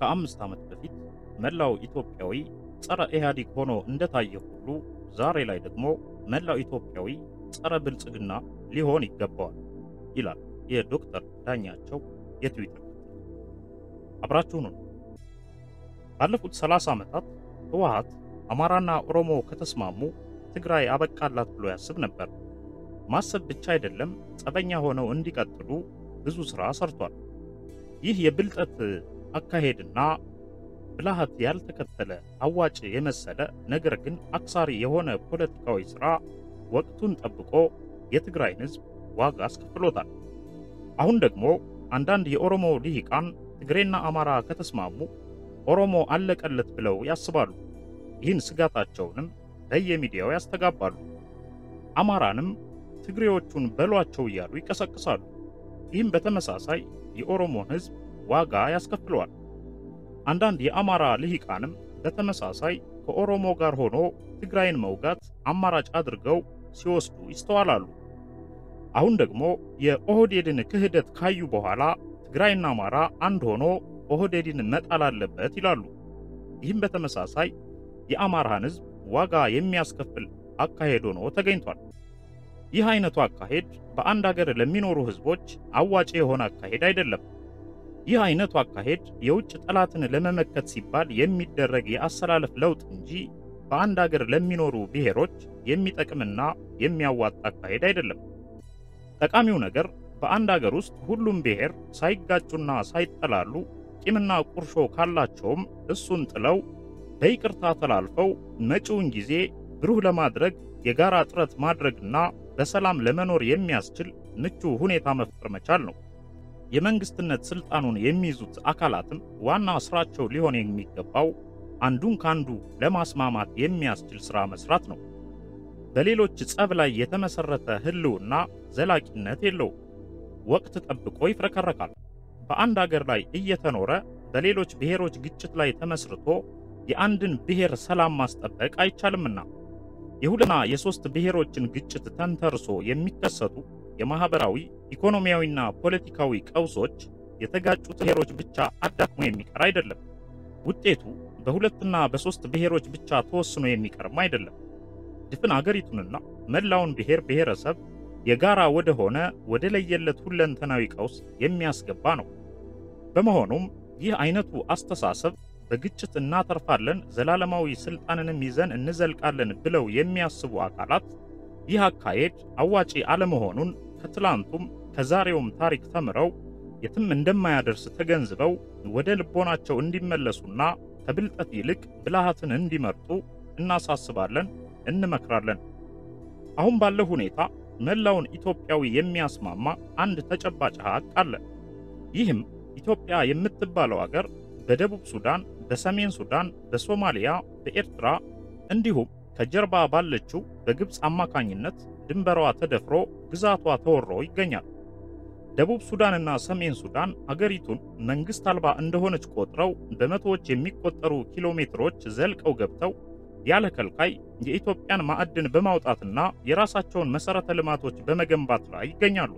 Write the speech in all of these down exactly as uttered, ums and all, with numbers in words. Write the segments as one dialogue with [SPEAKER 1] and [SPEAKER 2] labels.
[SPEAKER 1] ከአምስት ዓመት በፊት መላው ኢትዮጵያዊ ጸረ ኢህአዴግ ሆኖ እንደታየ ሁሉ ዛሬ ላይ ደግሞ መላው ኢትዮጵያዊ ጸረ ብልጽግና ሊሆን ይገባዋል ይላል የዶክተር ዳኛቸው የትዊተር። አብራችሁን ነው። ባለፉት ሰላሳ ዓመታት ህወሓት አማራና ኦሮሞ ከተስማሙ ትግራይ አበቃላት ብሎ ያስብ ነበር። ማሰብ ብቻ አይደለም፣ ጸበኛ ሆነው እንዲቀጥሉ ብዙ ሥራ ሰርቷል። ይህ የብልጠት አካሄድና ብልሃት ያልተከተለ አዋጭ የመሰለ ነገር ግን አክሳሪ የሆነ ፖለቲካዊ ሥራ ወቅቱን ጠብቆ የትግራይን ሕዝብ ዋጋ አስከፍሎታል። አሁን ደግሞ አንዳንድ የኦሮሞ ልሂቃን ትግሬና አማራ ከተስማሙ ኦሮሞ አለቀለት ብለው ያስባሉ። ይህን ስጋታቸውንም በየሚዲያው ያስተጋባሉ። አማራንም ትግሬዎቹን በሏቸው እያሉ ይቀሰቅሳሉ። ይህም በተመሳሳይ የኦሮሞን ሕዝብ ዋጋ ያስከፍለዋል። አንዳንድ የአማራ ልሂቃንም በተመሳሳይ ከኦሮሞ ጋር ሆኖ ትግራይን መውጋት አማራጭ አድርገው ሲወስዱ ይስተዋላሉ። አሁን ደግሞ የኦህዴድን ክህደት ካዩ በኋላ ትግራይና አማራ አንድ ሆኖ ኦህዴድን መጣል አለበት ይላሉ። ይህም በተመሳሳይ የአማራን ሕዝብ ዋጋ የሚያስከፍል አካሄድ ሆኖ ተገኝቷል። ይህ አይነቱ አካሄድ በአንድ ሀገር ለሚኖሩ ሕዝቦች አዋጭ የሆነ አካሄድ አይደለም። ይህ አይነቱ አካሄድ የውጭ ጠላትን ለመመከት ሲባል የሚደረግ የአሰላለፍ ለውጥ እንጂ በአንድ ሀገር ለሚኖሩ ብሔሮች የሚጠቅምና የሚያዋጣ አካሄድ አይደለም። ጠቃሚው ነገር በአንድ ሀገር ውስጥ ሁሉም ብሔር ሳይጋጩና ሳይጠላሉ ቂምና ቁርሾ ካላቸውም እሱን ጥለው በይቅርታ ተላልፈው መጪውን ጊዜ ብሩህ ለማድረግ የጋራ ጥረት ማድረግና በሰላም ለመኖር የሚያስችል ምቹ ሁኔታ መፍጠር መቻል ነው። የመንግስትነት ስልጣኑን የሚይዙት አካላትም ዋና ስራቸው ሊሆን የሚገባው አንዱን ካንዱ ለማስማማት የሚያስችል ሥራ መስራት ነው። በሌሎች ጸብ ላይ የተመሰረተ ህልውና ዘላቂነት የለው፣ ወቅት ጠብቆ ይፍረከረካል። በአንድ ሀገር ላይ እየተኖረ በሌሎች ብሔሮች ግጭት ላይ ተመስርቶ የአንድን ብሔር ሰላም ማስጠበቅ አይቻልምና የሁለትና የሶስት ብሔሮችን ግጭት ተንተርሶ የሚከሰቱ የማህበራዊ ኢኮኖሚያዊና ፖለቲካዊ ቀውሶች የተጋጩት ብሔሮች ብቻ አዳክሞ የሚቀር አይደለም። ውጤቱ በሁለትና በሶስት ብሔሮች ብቻ ተወስኖ የሚቀርም አይደለም። ድፍን አገሪቱንና መላውን ብሔር ብሔረሰብ የጋራ ወደ ሆነ ወደ ለየለት ሁለንተናዊ ቀውስ የሚያስገባ ነው። በመሆኑም ይህ አይነቱ አስተሳሰብ በግጭት እናተርፋለን፣ ዘላለማዊ ስልጣንንም ይዘን እንዘልቃለን ብለው የሚያስቡ አካላት ይህ አካሄድ አዋጪ አለመሆኑን ከትላንቱም ከዛሬውም ታሪክ ተምረው የትም እንደማያደርስ ተገንዝበው ወደ ልቦናቸው እንዲመለሱና ከብልጠት ይልቅ ብልሃትን እንዲመርጡ እናሳስባለን፣ እንመክራለን። አሁን ባለው ሁኔታ መላውን ኢትዮጵያዊ የሚያስማማ አንድ ተጨባጭ ሀቅ አለ። ይህም ኢትዮጵያ የምትባለው ሀገር በደቡብ ሱዳን፣ በሰሜን ሱዳን፣ በሶማሊያ፣ በኤርትራ እንዲሁም ከጀርባ ባለችው በግብፅ አማካኝነት ድንበሯ ተደፍሮ ግዛቷ ተወሮ ይገኛል። ደቡብ ሱዳንና ሰሜን ሱዳን አገሪቱን መንግስት አልባ እንደሆነች ቆጥረው በመቶዎች የሚቆጠሩ ኪሎ ሜትሮች ዘልቀው ገብተው ያለ ከልካይ የኢትዮጵያን ማዕድን በማውጣትና የራሳቸውን መሰረተ ልማቶች በመገንባት ላይ ይገኛሉ።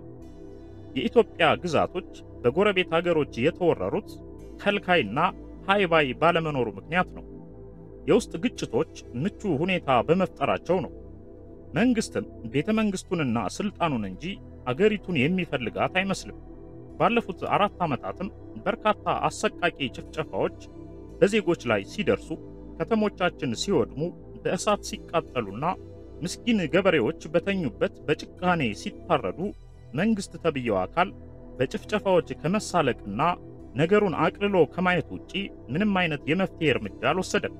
[SPEAKER 1] የኢትዮጵያ ግዛቶች በጎረቤት ሀገሮች የተወረሩት ከልካይና ሃይባይ ባለመኖሩ ምክንያት ነው። የውስጥ ግጭቶች ምቹ ሁኔታ በመፍጠራቸው ነው። መንግስትም ቤተ መንግስቱንና ስልጣኑን እንጂ አገሪቱን የሚፈልጋት አይመስልም። ባለፉት አራት ዓመታትም በርካታ አሰቃቂ ጭፍጨፋዎች በዜጎች ላይ ሲደርሱ፣ ከተሞቻችን ሲወድሙ፣ በእሳት ሲቃጠሉና ምስኪን ገበሬዎች በተኙበት በጭካኔ ሲታረዱ መንግስት ተብየው አካል በጭፍጨፋዎች ከመሳለቅና ነገሩን አቅልሎ ከማየት ውጪ ምንም አይነት የመፍትሄ እርምጃ አልወሰደም።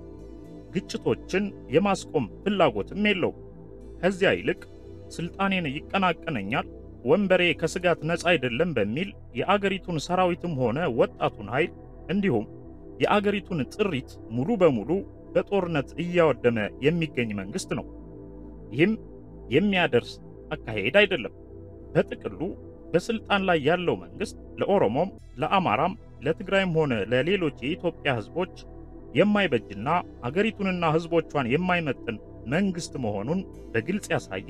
[SPEAKER 1] ግጭቶችን የማስቆም ፍላጎትም የለውም። ከዚያ ይልቅ ስልጣኔን ይቀናቀነኛል፣ ወንበሬ ከስጋት ነፃ አይደለም በሚል የአገሪቱን ሰራዊትም ሆነ ወጣቱን ኃይል እንዲሁም የአገሪቱን ጥሪት ሙሉ በሙሉ በጦርነት እያወደመ የሚገኝ መንግስት ነው። ይህም የሚያደርስ አካሄድ አይደለም። በጥቅሉ በስልጣን ላይ ያለው መንግስት ለኦሮሞም፣ ለአማራም፣ ለትግራይም ሆነ ለሌሎች የኢትዮጵያ ህዝቦች የማይበጅና አገሪቱንና ህዝቦቿን የማይመጥን መንግስት መሆኑን በግልጽ ያሳየ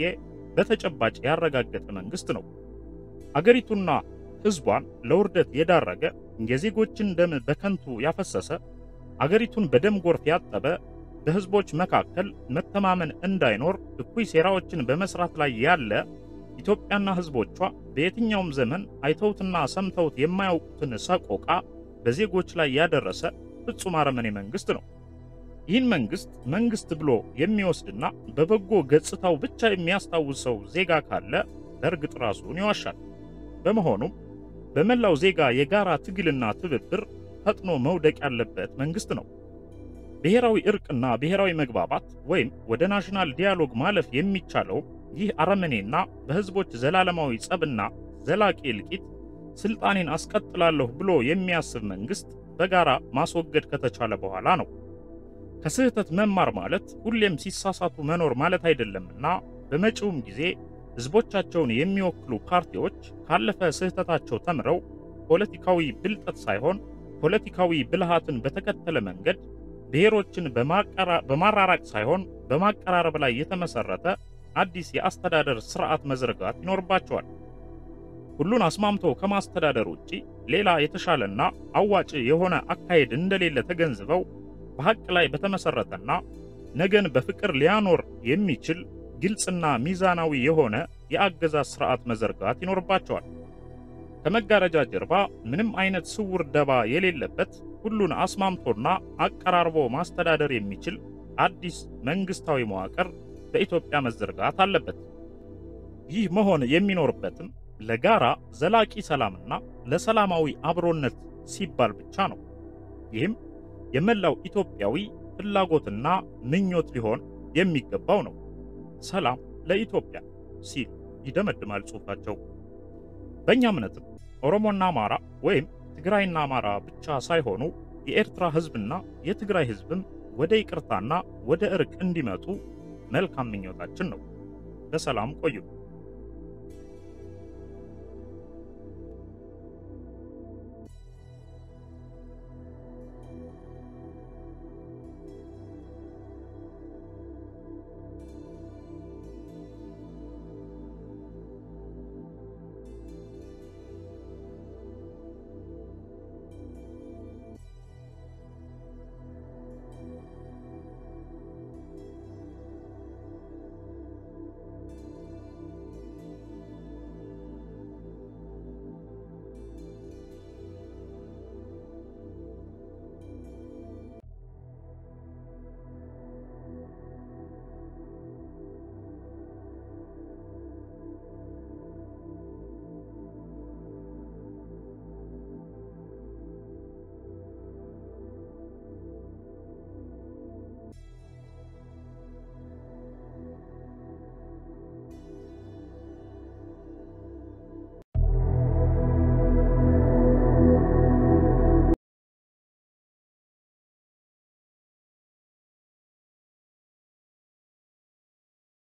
[SPEAKER 1] በተጨባጭ ያረጋገጠ መንግስት ነው። አገሪቱና ህዝቧን ለውርደት የዳረገ የዜጎችን ደም በከንቱ ያፈሰሰ፣ አገሪቱን በደም ጎርፍ ያጠበ፣ በህዝቦች መካከል መተማመን እንዳይኖር እኩይ ሴራዎችን በመስራት ላይ ያለ ኢትዮጵያና ህዝቦቿ በየትኛውም ዘመን አይተውትና ሰምተውት የማያውቁትን ሰቆቃ በዜጎች ላይ ያደረሰ ፍጹም አረመኔ መንግስት ነው። ይህን መንግስት መንግስት ብሎ የሚወስድና በበጎ ገጽታው ብቻ የሚያስታውሰው ዜጋ ካለ በእርግጥ ራሱን ይዋሻል። በመሆኑም በመላው ዜጋ የጋራ ትግልና ትብብር ፈጥኖ መውደቅ ያለበት መንግስት ነው። ብሔራዊ እርቅና ብሔራዊ መግባባት ወይም ወደ ናሽናል ዲያሎግ ማለፍ የሚቻለው ይህ አረመኔና በህዝቦች ዘላለማዊ ጸብና ዘላቂ እልቂት ስልጣኔን አስቀጥላለሁ ብሎ የሚያስብ መንግስት በጋራ ማስወገድ ከተቻለ በኋላ ነው። ከስህተት መማር ማለት ሁሌም ሲሳሳቱ መኖር ማለት አይደለምና በመጪውም ጊዜ ህዝቦቻቸውን የሚወክሉ ፓርቲዎች ካለፈ ስህተታቸው ተምረው ፖለቲካዊ ብልጠት ሳይሆን ፖለቲካዊ ብልሃትን በተከተለ መንገድ ብሔሮችን በማራራቅ ሳይሆን በማቀራረብ ላይ የተመሰረተ አዲስ የአስተዳደር ስርዓት መዘርጋት ይኖርባቸዋል። ሁሉን አስማምቶ ከማስተዳደር ውጪ ሌላ የተሻለና አዋጭ የሆነ አካሄድ እንደሌለ ተገንዝበው በሐቅ ላይ በተመሰረተና ነገን በፍቅር ሊያኖር የሚችል ግልጽና ሚዛናዊ የሆነ የአገዛዝ ስርዓት መዘርጋት ይኖርባቸዋል። ከመጋረጃ ጀርባ ምንም አይነት ስውር ደባ የሌለበት ሁሉን አስማምቶና አቀራርቦ ማስተዳደር የሚችል አዲስ መንግስታዊ መዋቅር በኢትዮጵያ መዘርጋት አለበት። ይህ መሆን የሚኖርበትም ለጋራ ዘላቂ ሰላምና ለሰላማዊ አብሮነት ሲባል ብቻ ነው። ይህም የመላው ኢትዮጵያዊ ፍላጎትና ምኞት ሊሆን የሚገባው ነው። ሰላም ለኢትዮጵያ ሲል ይደመድማል ጽሑፋቸው። በእኛ እምነትም ኦሮሞና አማራ ወይም ትግራይና አማራ ብቻ ሳይሆኑ የኤርትራ ህዝብና የትግራይ ህዝብም ወደ ይቅርታና ወደ እርቅ እንዲመጡ መልካም ምኞታችን ነው። በሰላም ቆዩ።